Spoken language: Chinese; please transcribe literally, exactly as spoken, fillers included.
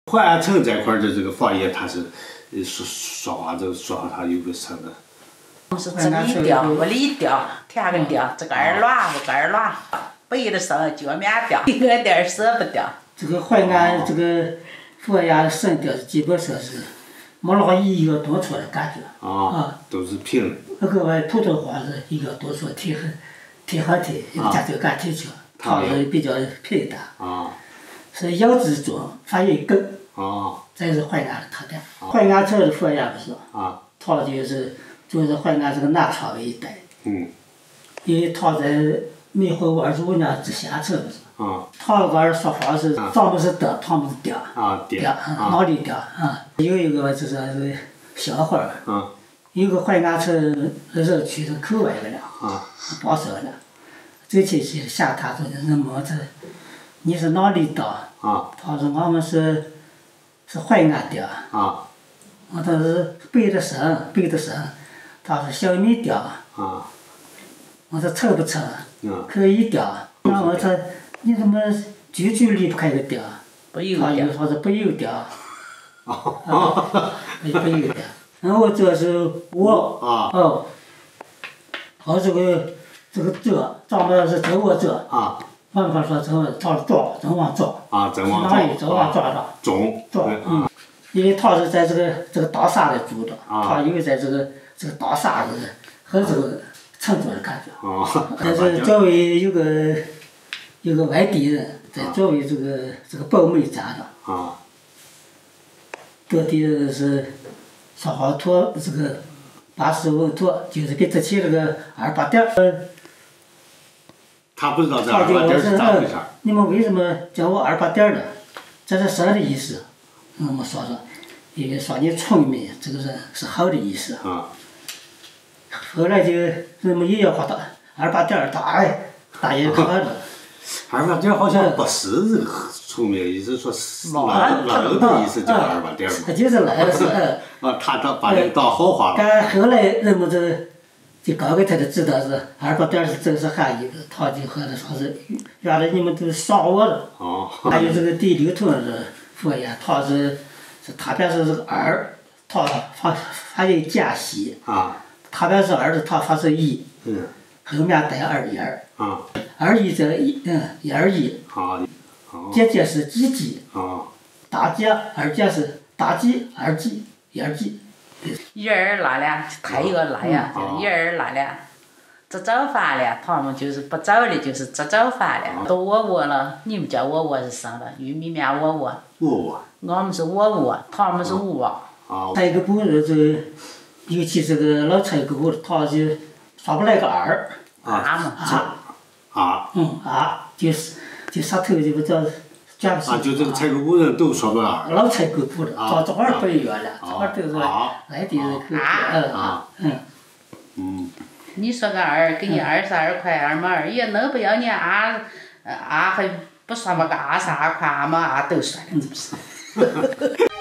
淮安城这块的这个房业，它是说说话就说话它有个什么？ 我们是这里调，屋里调，田个调，这个儿乱，这个儿乱，北的上脚面调，一个点舍不掉。 这个淮安这个房业省调基本上是没那个一个多处的感觉。 啊，都是平的。 那个外普通话是一个多处贴合贴合贴，有加这个感贴腔，它是比较平淡。 啊。 是咬字重，发音更。 啊。 这是淮安的特点。淮安城的房业不是。 啊。 它就是主要是淮安这个南昌一带。 嗯。 因为它在民国二十五年之前城不是。 啊。 他那个说法是咱们是的，他们是嗲。 啊嗲。 哪里嗲啊？有一个就是是笑话。 嗯。 有个淮安城人去是口外的了。 啊。 报社的，这去去下他说人么子，你是哪里的？ 啊。 他说我们是是淮安的。 啊。 我说是北的省，北的省。他说小米的。 啊。 我说成不成？ 嗯。 可以的。那我说你怎么句句离不开个的？ 不由他又说是不由的。啊。不由的。然后这是我。 啊。 哦。我这个这个这，咱们是周我这。 啊。 我们说这他抓，真往抓。 啊，真往抓。 哪里真往抓着？ 中。 抓。嗯。因为他是在这个这个大厦里住的，他因为在这个这个大厦里和这个城住的感觉。 啊。 但是作为有个有个外地人，在作为这个这个保媒站的。 啊。 各地是说好托这个八十五托，就是给他起了个二八点儿。 他不知道这二八点是咋回事。 你们为什么叫我二八点的？这是啥的意思？我们说说，因为说你聪明，这个是是好的意思。 啊。 后来就人们也要画到二八点大哎，大爷可的。 二八点好像不是这个聪明，意思说是烂烂的意思叫二八点嘛。 他就是烂的是。 啊，他他把这个当好话了。 但后来人们这就搞给他就知道是二八点是真实含义的，他就和他说是原来你们都耍我了。 哦。 还有这个第六通的方言，他是是他边是这个二，他发发音间隙。 啊。 他边是二的，他发是一。 嗯。 后面带二一儿。 啊。 二一这一嗯一二一。 啊。 姐姐是几几？ 啊。 大姐二姐是大几二几一二几。 一儿那了，太一个那呀，就一儿那了。这早饭了，他们就是不早的，就是这早饭了。都窝窝了，你们叫窝窝是啥的？玉米面窝窝。 窝窝。 我们是窝窝，他们是窝。 啊。 采购部的这个，尤其这个老采购部，他就说不来个二。 啊嘛。 啊。 啊。 嗯啊，就是就杀头就不叫。 啊，就这个采购部人都说不二。 老采购部的，这这会儿不一样了，这会儿都是外地人口音。 啊。 嗯。 嗯。 你说个二，给你二十二块二毛二，也弄不要你啊啊还不说么个啊啥块啊嘛啊都算了，是不是？